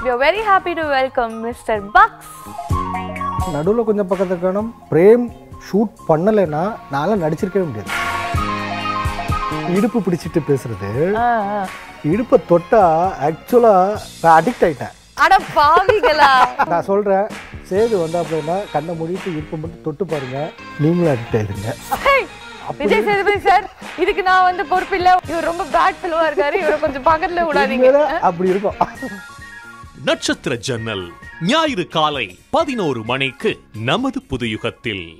we are very happy to welcome Mr. Bucks. நடுவுல கொஞ்சம் பக்கத்துல காணும் பிரேம் ஷூட் பண்ணலைன்னா நான்லாம் நடிச்சிருக்கவே முடியாது. இடுப்பு பிடிச்சிட்டு பேசுறது, இடுப்பை தொட்டா ஆக்சுவலா நான் அடிக்ட் ஆயிட்டேன். அட பாவிகளா. நான் சொல்றேன், சேது வந்தா அப்படின்னா கண்ணை மூடிட்டு இடுப்பை மட்டும் தொட்டு பாருங்க, நீங்களும் அடிக்ட் ஆயிடுங்க. விஜய் சேதுபதி சார், இதுக்கு நான் வந்து பொறுப்பில்லை. இவர் ரொம்ப பேட் ஃபெல்லோவா இருக்காரு, இவரை கொஞ்சம் பக்கத்துல விடாதீங்க. அப்படி இருக்கும். நட்சத்திர ஜன்னல் ஞாயிறு காலை 11 மணிக்கு நமது புதுயுகத்தில்.